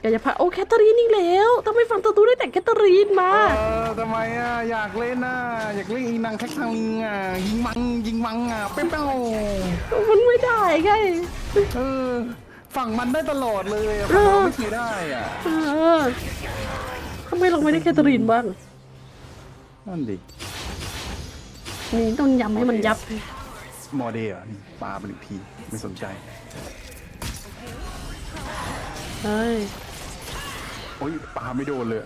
กายภาพโอ้แคทเธอรีนอีกแล้วทำไมฝั่งตัวตู้ได้แต่แคทเธอรีนมาทำไมอ่ะอยากเล่นน่ะอยากเล่นอีนางแท็กทางอ่ะยิงมังอ่ะเป้ามันไม่ได้ไงฝั่งมันได้ตลอดเลยฝั่งเราไม่เคยได้อ่ะทำไมเราไม่ได้แคทเธอรีนบ้างนั่นดินี่ต้องยำให้มันยับโมเดลนี่ปาไปหนึ่งทีไม่สนใจเฮ้ยโอ้ยปาไม่โดนเลย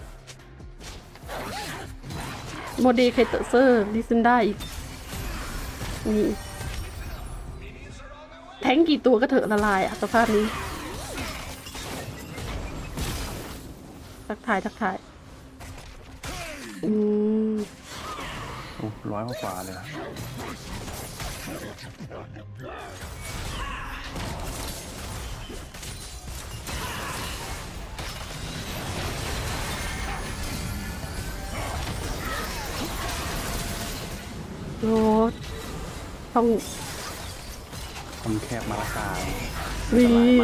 โมเดลไคเตอร์เซอร์ลิซินได้อีกนี่แทงกี่ตัวก็เถอะละลายอ่ะสภาพนี้ทักทายโอ้100กว่าเลยโอ้ต้องแคบมาละกานี่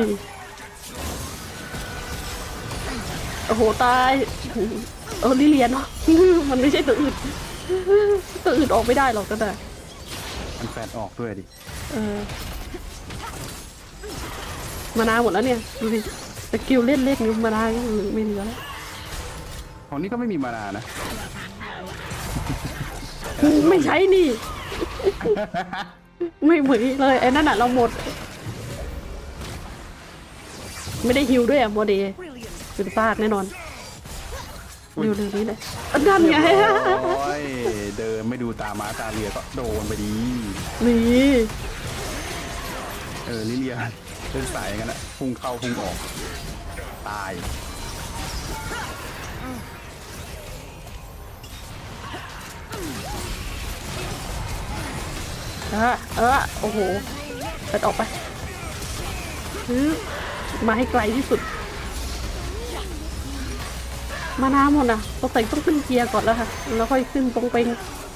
โอ้โหตายลิเลียนเนาะมันไม่ใช่ตัวอื่นออกไม่ได้หรอกแต่มันแฟนออกด้วยดิมานาหมดแล้วเนี่ยดูดิสกิลเล่นอยู่มานาไม่เหลือแล้วของนี้ก็ไม่มีมานานะไม่ใช่นี่ไม่เหมือนเลยไอ้นั่นน่ะเราหมดไม่ได้ฮิวด้วยอ่ะโมเดลเป็นฟาดแน่นอนเร็วนี้เลยดันไงเดินไม่ดูตาม้าตาเรือก็โดนไปดีนี่ลิเลียเดินสายกันนะพุ่งเข้าพุ่งออกตายโอ้โหเปิดออกไปมาให้ไกลที่สุดมาน้ำหมดนะต้องขึ้นเกียร์ก่อนแล้วค่ะแล้วค่อยขึ้นตรงไป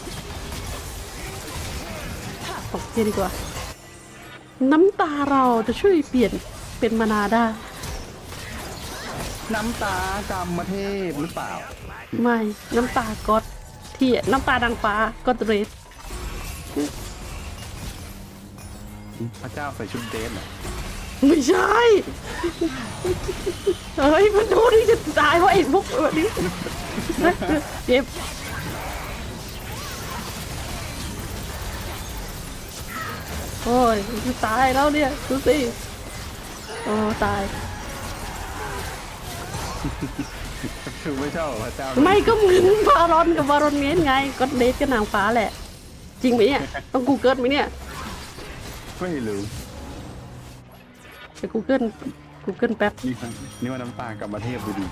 ตกเกียร์ดีกว่าน้ำตาเราจะช่วยเปลี่ยนเป็นมานาได้น้ำตากรรมเทพหรือเปล่าไม่น้ำตาก็อดที่น้ำตาดังฟ้าก็เดรสพระเจ้าใส่ชุดเดรสเหรอไม่ใช่เฮ้ยมันดูนี่จะตายเพราะไอ้พวกแบบนี้เจ็บโอ้ยจะตายแล้วเนี่ยดูสิโอ้ตายคือไม่ชอบพระเจ้าไม่ก็มึงบารอนกับบารอนเงี้ยไงก็เดทกับนางฟ้าแหละจริงไหมเนี่ยต้องกูเกิลไหมเนี่ยไม่รู้ไปกูเกิลแป๊บนี่ว่าน้ำตากับประเทศดูดี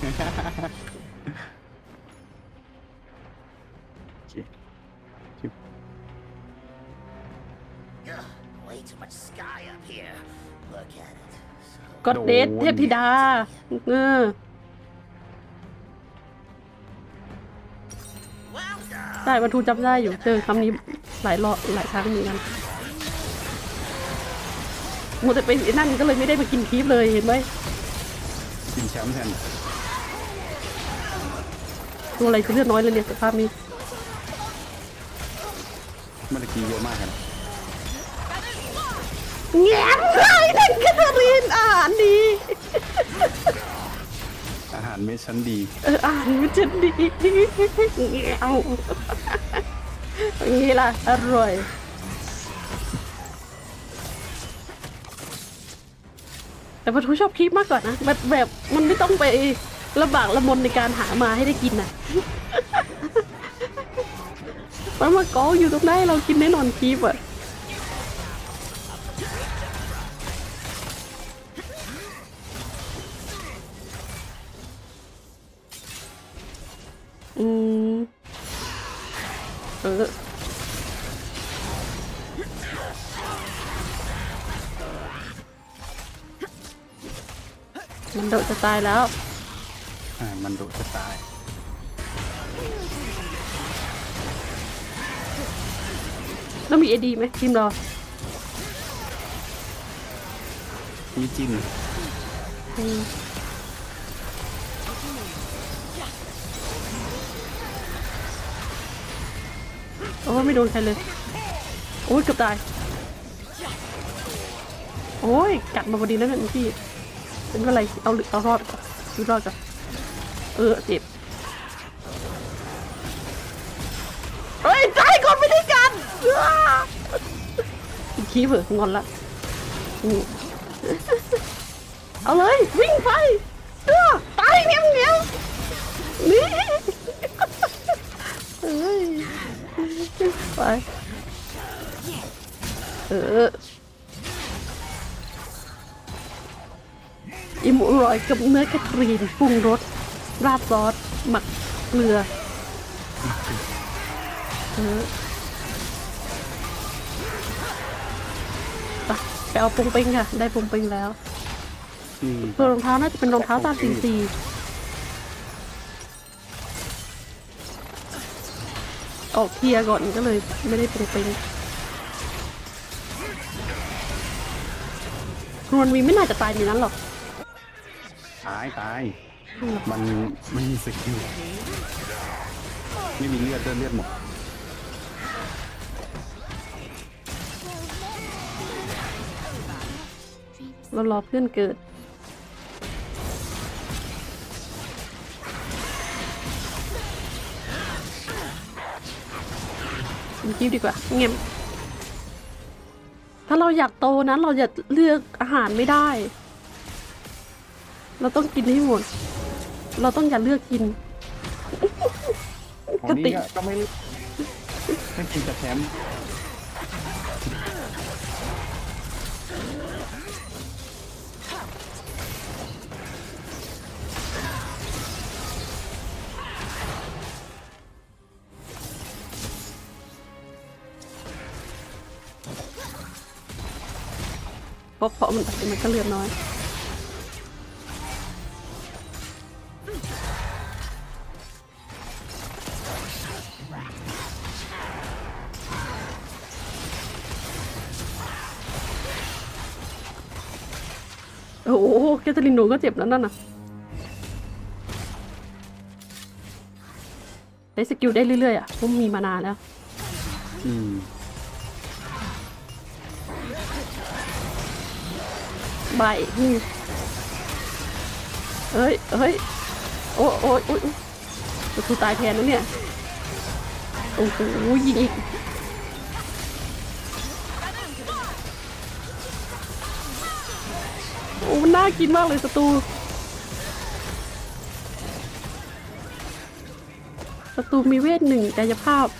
ก็เดทเทพธิดาได้บรรทุจำได้อยู่เจอคำนี้หลายครั้งเหมือนกันมัวแต่ไปนั่นก็เลยไม่ได้มากินคีฟเลยเห็นไหมกินแชมป์แทนตัวอะไรคือเลือดน้อยเลยเนี่ยสภาพนี้มันจะกินเยอะมากกันแง่เลยนั่นแคทเธอรีนอาหารดีอาหารเม็ดชั้นดีอาหารเม็ดชั้นดีเอาอย่างนี้ล่ะอร่อยแต่ปะทูชอบคลิปมากกว่านะแบบมันไม่ต้องไปลำบากละมนในการหามาให้ได้กินน่ะมันมากองอยู่ตรงนั้นเรากินแน่นอนคลิปอ่ะมันโดดจะตายแล้วมันโดดจะตายแล้วมีเอดีไหมทีมเรามีจิ้มโอ้ไม่โดนใครเลยโอ้ยเกือบตายโอ้ยกัดมาพอดีแล้วเนี่ยพี่เป็นอะไรเอารอดก่อนดูรอดก่อนเจ็บเฮ้ยตายก่อนไม่ได้กันอีกทีเผลองอนละเอาเลยวิ่งไปตายเงี้ยนี่เอ้ยไปอิ่มอร่อยกับเนื้อแคทรีนปรุงรสราดซอสหมักเกลือไปเอาปรุงปิงค่ะได้ปรุงปิงแล้วตัวรองเท้าน่าจะเป็นรองเท้าตามซีออกเคลียร์ก่อนก็เลยไม่ได้ปรุงปิงครวนวีไม่น่าจะตายในนั้นหรอกตายมันไม่มีสกิลไม่มีเลือดหมดเรารอเพื่อนเกิดกินดีกว่าเงียบถ้าเราอยากโตนั้นเราจะเลือกอาหารไม่ได้เราต้องกินให้หมดเราต้องอย่าเลือกกินกติก็ไม่กินแต่แชมป์เพราะมันก็เลือดน้อยโอ้โหแคทเธอรีนหนูก็เจ็บนั่นน่ะใช้สกิลได้เรื่อยๆเพราะมีมานานแล้วใบเฮ้ยโอ้ยกูตายแทนแล้วเนี่ยโอ้โหยิงอีกโอ้มันน่ากินมากเลยศัตรูมีเวท1กายภาพ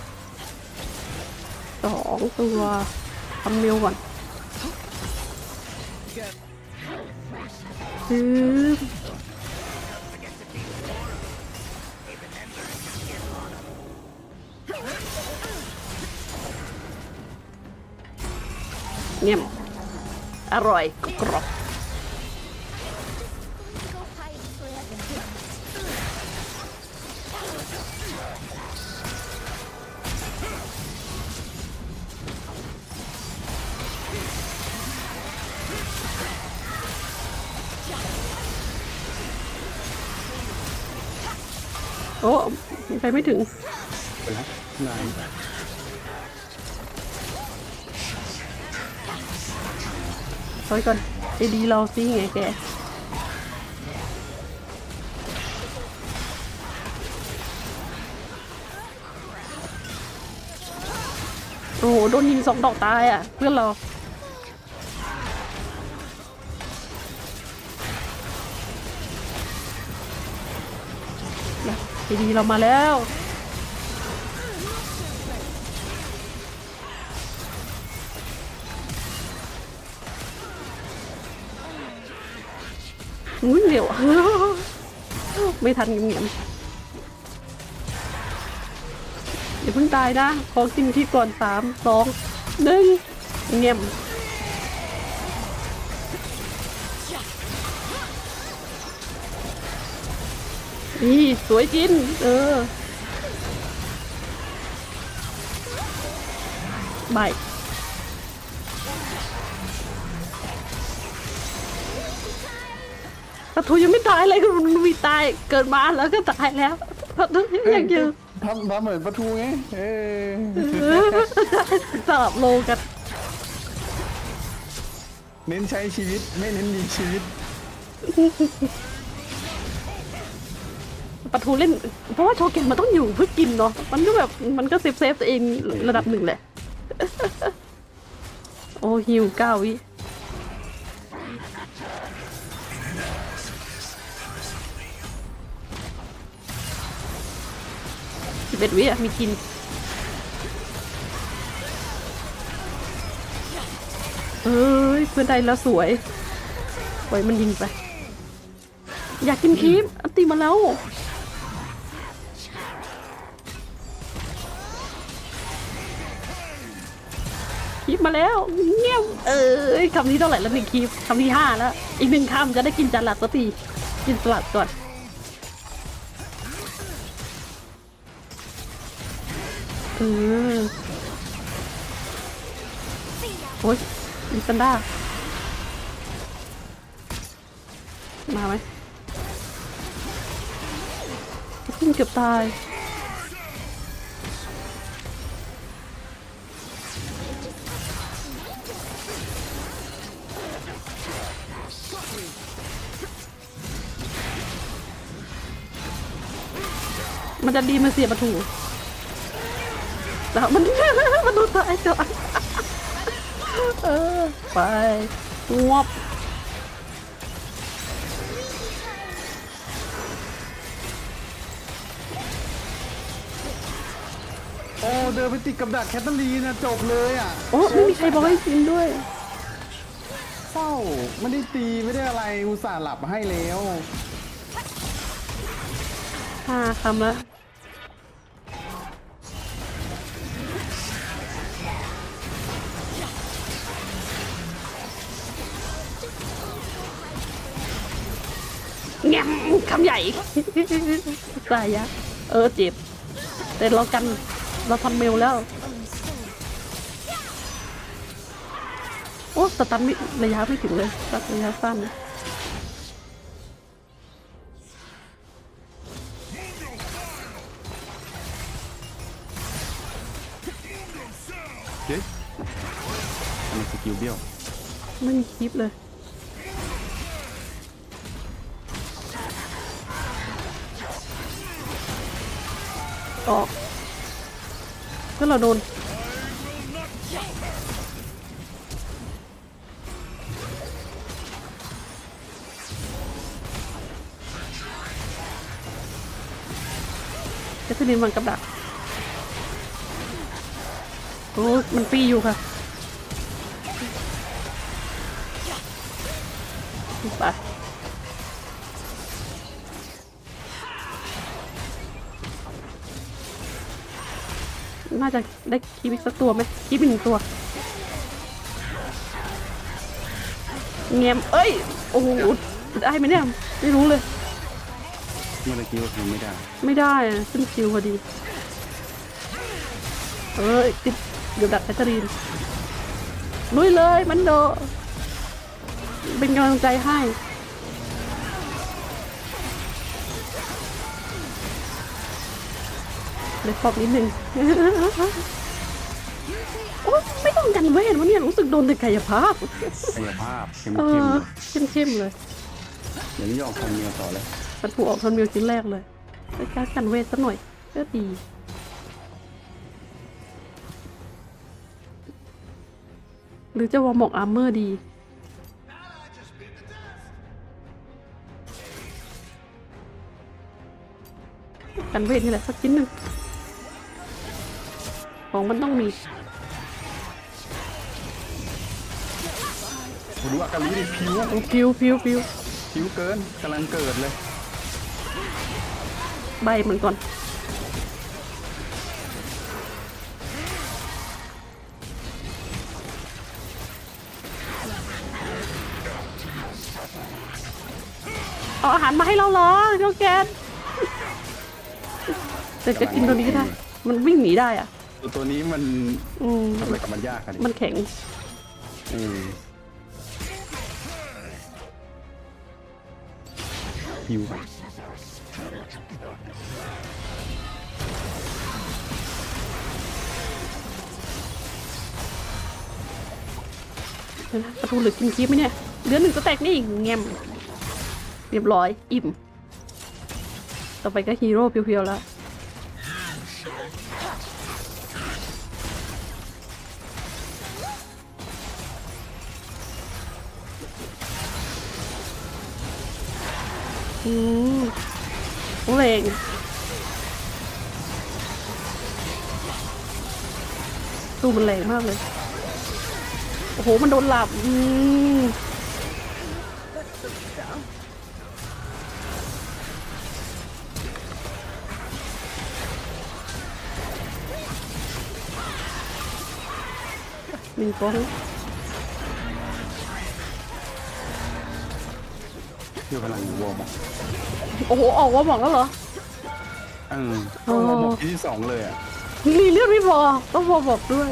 2ตัวทำเมลก่อนเงียบอร่อยกรอบโอ้ไปไม่ถึงไปแล้วนายถอยก่อนไอ้ดีเราซิไงแกโอ้โหโดนยิง2 ดอกตายเพื่อนเราไอ้ดีเรามาแล้วเร็วไม่ทันเงียบอย่าเพิ่งตายนะขอกินที่ก่อน3 2 1เงียบนี่สวยจริงบายปะทูยังไม่ตายเลยคุณมีตายเกิดมาแล้วก็ตายแล้วปะทูยังอยู่ทำเหมือนปลาทูไงสลับโลกันเน้นใช้ชีวิตไม่เน้นมีชีวิตปะทูเล่นเพราะว่าโชเกนมันต้องอยู่เพื่อกินเนาะมันก็แบบมันก็เซฟตัวเองระดับหนึ่งแหละ โอ้ฮิว9 วิ11 วิอะมีกินเอ้ยเพื่อนใดแล้วสวยปล่อยมันยิงไปอยากกินคีบอันตีมาแล้วคีบมาแล้วเงี้ยคำนี้เท่าไหร่แล้ว1 คีบคำที่5แล้วอีก1 คำจะได้กินจานหลักสักทีกินสลัดก่อนโอ๊ยมีซันด้ามาไหมขึ้นเกือบตายมันจะดีมาเสียประตูแล้วมันมันดูตายจ้ะไปงวบโอ้เดินไปติดกับดักแคทเธอรีนนะจบเลยอ่ะโอ้ไม่มีใครบอกให้กินด้วยเศร้าไม่ได้ตีไม่ได้อะไรอุตส่าห์หลับให้แล้ว 5 คำแล้วแง่คำใหญ่ตายยะเจ็บแต่เรากันเราทำเมลแล้วโอ้สตันระยะไม่ถึงเลยระยะสั้นเฮ้ยอันนี้สกิลเบี้ยวไม่มีคลิปเลยออกก็เราโดนจะลินมันกับดักโอ้มันปีอยู่ค่ะไปน่าจะได้คีบอีกสักตัวไหมคีบอีก1 ตัวเงียบโอ้โหได้ไหมเนี่ยไม่รู้เลยเมื่อกี้ทำไม่ได้ขึ้นคิวพอดีติดเดี๋ยวดักแคทเธอรีนลุยเลยมันโดเป็นกำลังใจให้เลยขอบนิดนึงโอ้ไม่ต้องกันเวทวะเนี่ยรู้สึกโดนแต่กายภาพเข้มเลยเดี๋ยวนี้ออกทำเมียต่อเลยมันถูกออกทนมิวชิ้นแรกเลยไปการกันเวทสักหน่อยก็ดีหรือจะวอร์มอกอาร์เมอร์ดีกันเวทนี่แหละสักชิ้นหนึ่งของมันต้องมีดูอาการนี้ดิผิวเกินกำลังเกิดเลยใบเหมือนก่อนเอาอาหารมาให้เราเหรอโยเกนแต่จะกินตัวนี้ก็ได้มันวิ่งหนีได้อ่ะตัวนี้มันทำอะไรกับมันยากกันมันแข็งฮิวไปประตูเหลือกินคลิปไหมเนี่ยเหลือ1 สแต็กนี่แง้มเรียบร้อยอิ่มต่อไปก็ฮีโร่เพียวๆแล้วแรงตู้มันแรงมากเลยโอ้โหมันโดนหลับมีป้องเที่ยวพลังวอร์มโอ้โหออกว่าบอกแล้วเหรอต้องวอร์มที่2เลยอ่ะรีเลือดไม่พอต้องวอร์บอกด้วย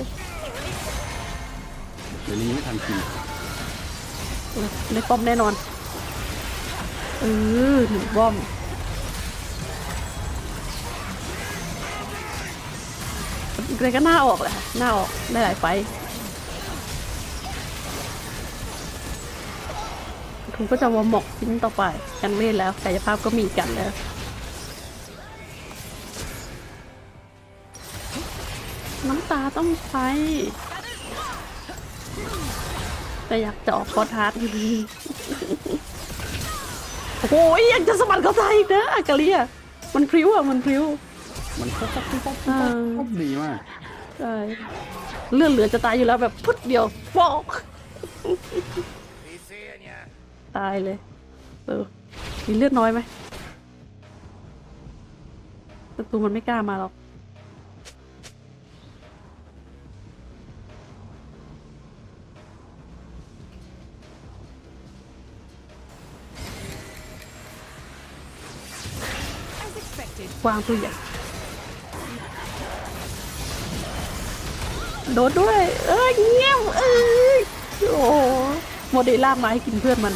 เดี๋ยวนี้ไม่ทันกินในป้อมแน่นอนถึงป้อมเลยก็หน้าออกแหละหน้าออกได้หลายไฟคุณก็จะวอร์มอกชิ้นต่อไปกันเล่นแล้วกายภาพก็มีกันแล้วน้ำตาต้องใช้แต่อยากจะออกคอร์ทาร์ดอยู่ดีโอ้โหยังจะสมัครเข้าใจอีกนะอากาเลียมันพริ้วอ่ะมันพริ้วมันป๊อปดีมากใช่เลือดเหลือจะตายอยู่แล้วแบบพุดเดียวฟอกตายเลยมีเลือดน้อยไหมศัตรูมันไม่กล้ามาหรอกวางตัวใหญ่โดดด้วยเงี้ยโอ้โมเดลลากมาให้กินเพื่อนมัน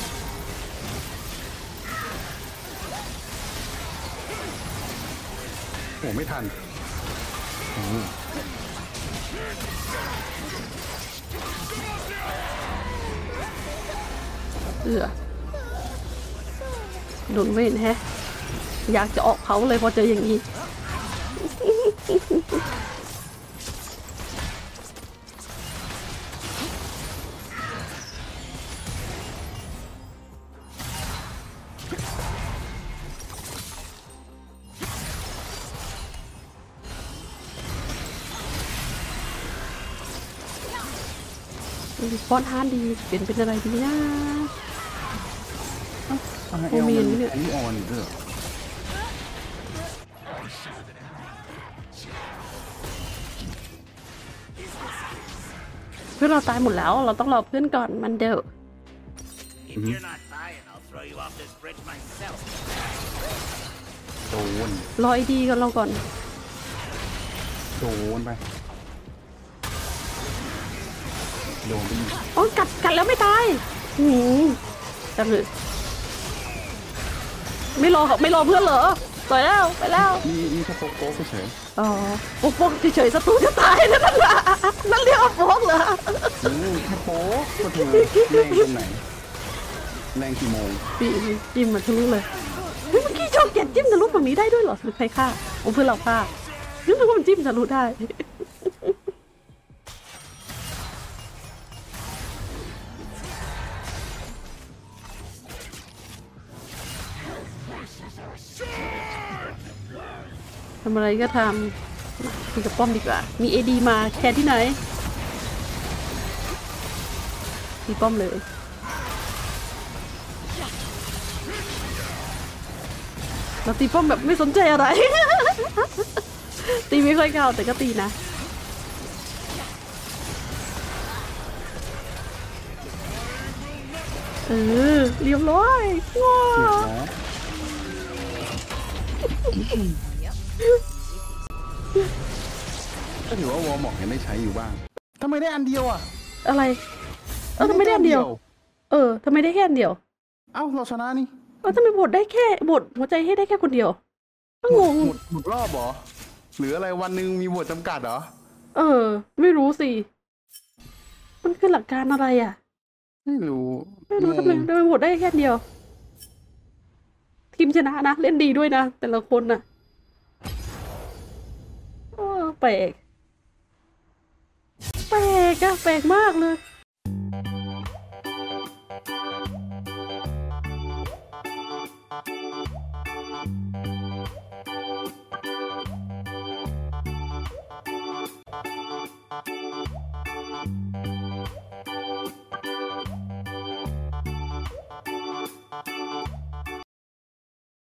โอ้ไม่ทันโดนเว้นแฮะอยากจะออกเขาเลยพอเจออย่างนี้ป้อนฮานดีเป็นอะไรดีนะโอมีนเนี่ยอันนี้ออนอีกด้วยเพื่อนเราตายหมดแล้วเราต้องรอเพื่อนก่อนมันเดอโดนรอไอดีกันเราก่อนโดนไปโดนไปอ๋อกัดแล้วไม่ตายจังเลยไม่รอเพื่อนเหรอต่อยแล้วไปแล้วนี่แค่โป๊กเฉยอ๋อโป๊กเฉยศัตรูจะตายนั่นแหละนั่นเรียกว่าโป๊กเหรอแค่โป๊กก็ถือแรงตรงไหนแรงกี่โมงจิ้มมาทะลุเลยเมื่อกี้ชอบแกะจิ้มทะลุแบบนี้ได้ด้วยเหรอหรือใครฆ่าเพื่อนเราฆ่านึกว่ามันจิ้มทะลุได้ทำอะไรก็ทำคุยกับป้อมดีกว่ามีเอดีมาแค่ที่ไหนตีป้อมเลยเราตีป้อมแบบไม่สนใจอะไร ตีไม่ค่อยเข้าแต่ก็ตีนะเรียบร้อยว้าวก็ถือว่าวอร์มอกยังได้ใช้อยู่บ้างทำไมได้อันเดียวอ่ะอะไรทำไมได้อันเดียวทำไมได้แค่อันเดียวเอ้าเราชนะนี่ทำไมโหวตได้แค่โหวตหัวใจให้ได้แค่คนเดียวก็งงหมดรอบเหรอหรืออะไรวันหนึ่งมีบทจำกัดเหรอไม่รู้สิมันคือหลักการอะไรอ่ะไม่รู้ไม่รู้ทำไมโหวตได้แค่เดียว ทีมชนะนะเล่นดีด้วยนะแต่ละคนน่ะแปลกแปลกอะแปลกมากเลย